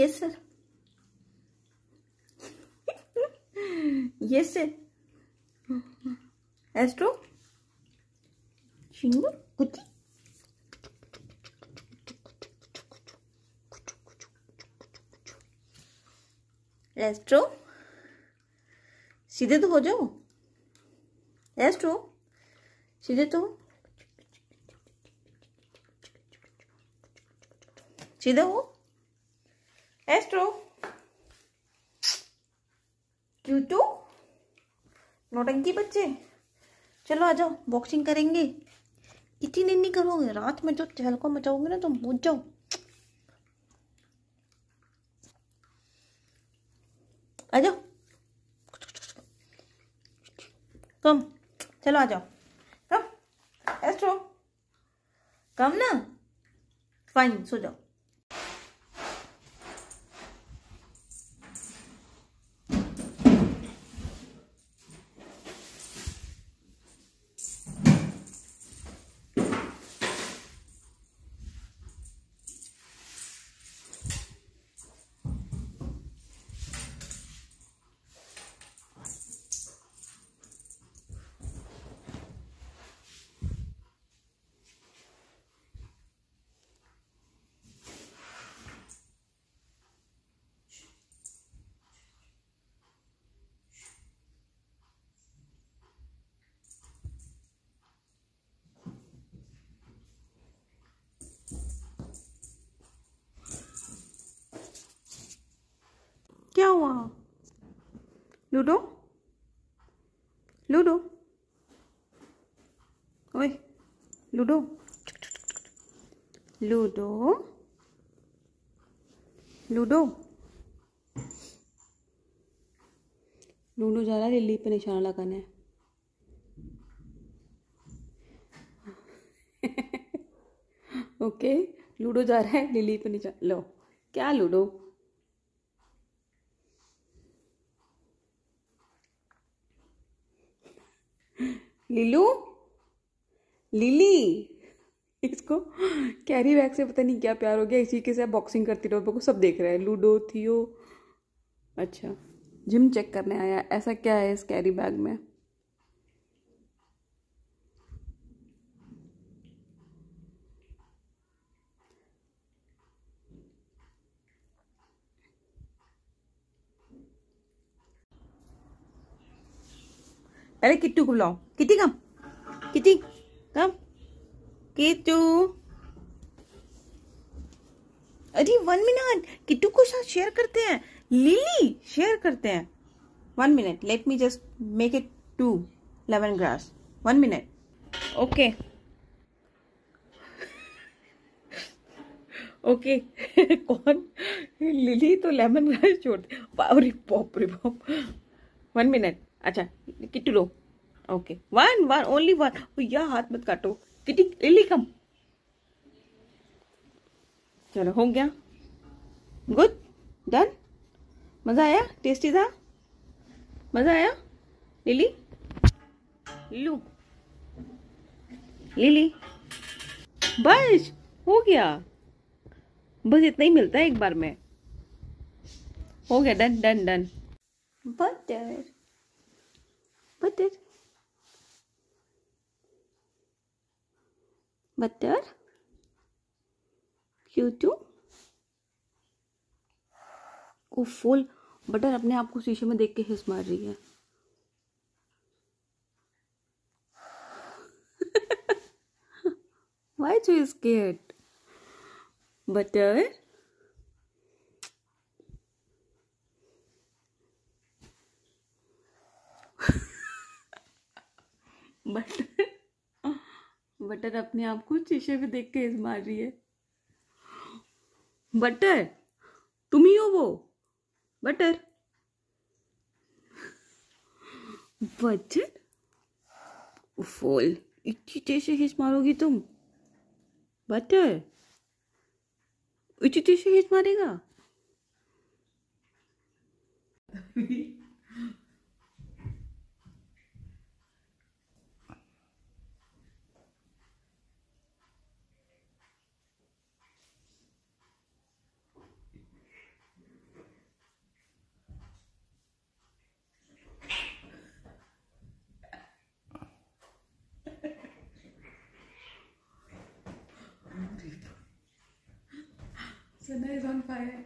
Yes sir, yes sir. Astro शिंगू कुछ astro सीधे तो हो जाओ। एस्ट्रो सीधे तो सीधे हो। एस्ट्रो क्यूटू नौटंकी बच्चे, चलो आ जाओ बॉक्सिंग करेंगे। कितनी दिन नहीं करोगे, रात में जो चहलको मचाओगे ना तो मुझ जाओ। आ जाओ, कम, चलो आ जाओ, कम एस्ट्रो, कम ना, फाइन सो जाओ। क्या हुआ? लूडो, लूडो, ओए लूडो, लूडो, लूडो। लूडो जा रहा है लिली पे निशाना लगाने। ओके, लूडो जा रहा है लिली पे निशाना। लो क्या लूडो, लीलू, लिली। इसको कैरी बैग से पता नहीं क्या प्यार हो गया, इसी के साथ बॉक्सिंग करती रहो। को सब देख रहे हैं, लूडो थियो। अच्छा जिम चेक करने आया, ऐसा क्या है इस कैरी बैग में? पहले किट्टू को बुलाओ। Kitty come, Kitty come, Kittu. अरे 1 मिनट, किट्टू को साथ शेयर करते हैं, लिली शेयर करते हैं। 1 minute, let me just make it 2 lemon grass. 1 minute, okay okay. कौन? लिली तो लेमन ग्रास छोड़ते। अरे बाप रे बाप। 1 मिनट, अच्छा किट्टू लो। Okay 1 only 1। या हाथ मत काटो। Kitty, Lily come. चलो हो गया, गुड डन। मजा आया, टेस्टी था, मजा आया। लिली, लू, लिली, बस हो गया। बस इतना ही मिलता है एक बार में। हो गया, done done done. Butter, butter, butter, क्यूटू। ओ फुल बटर अपने आप को शीशे में देख के हिस मार रही है। Why so scared? Butter, butter, butter अपने आप को शीशे में देख के हिस मार रही है। बटर तुम ही हो वो, बटर, बटर। फुल इतनी तेज से हिस मारोगी तुम? बटर इतनी तेज से हिस मारेगा? Sana is on fire.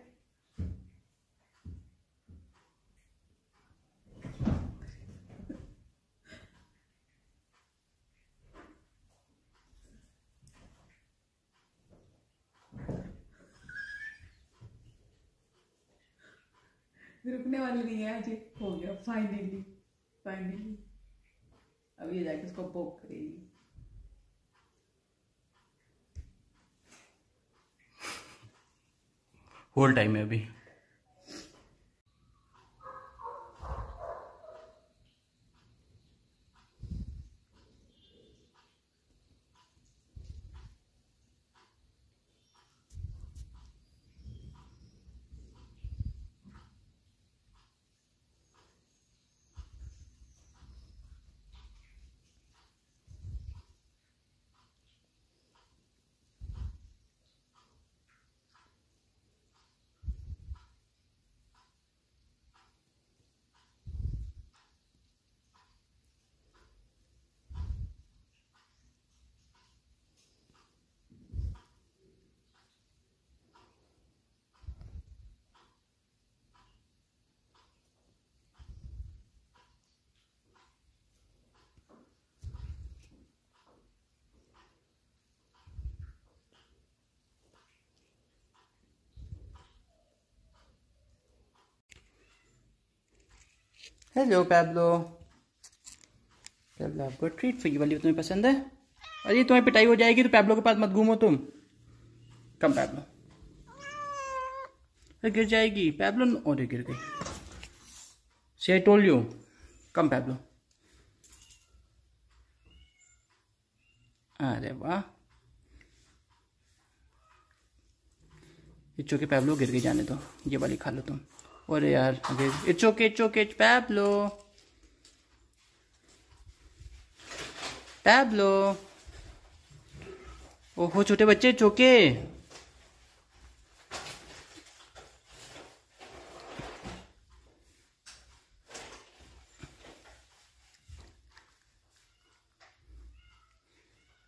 रुकने वाली नहीं है, आज हो गया फाइनली। फाइनली अब ये जाके उसको पोक करेगी। होल टाइम है अभी। Hello Pablo. पैब्लो आपको ट्रीट फॉर यू वाली तुम्हें पसंद है? अरे तुम्हें पिटाई हो जाएगी तो पैब्लो के पास मत घूमो तुम। Come Pablo. अरे गिर जाएगी पैब्लो। और गिर गई। See I told you. Come Pablo. अरे वाह। इट्स ओके पैब्लो, गिर गई, जाने दो। ये वाली खा लो तुम। अरे यार इट्स ओके पैब्लो। पैब्लो। ओहो छोटे बच्चे, इट्स ओके।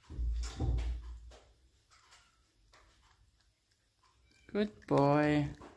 Good boy.